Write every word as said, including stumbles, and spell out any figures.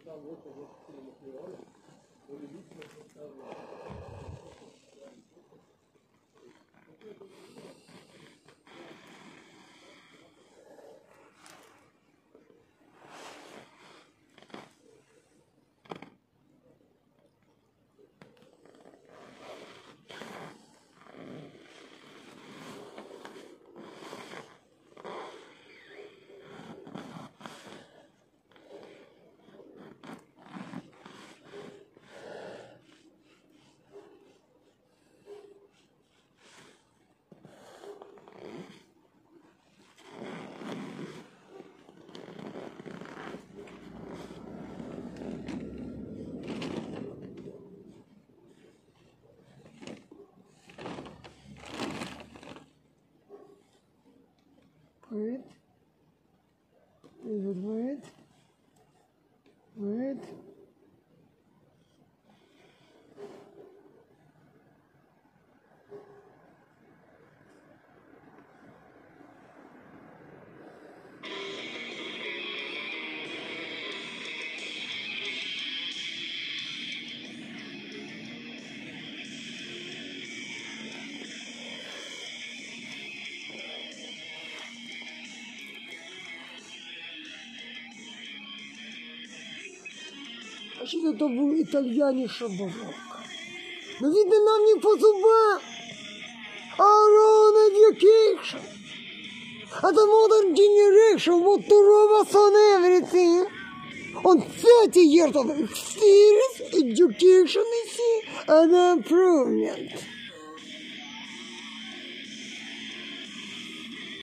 Wait. Is it wait? Wait. Значит, это был итальяниш барокко. Но видно нам не по зубам. Our own education. And the modern generation want to rob us on everything. On thirty years of experience, education is an improvement.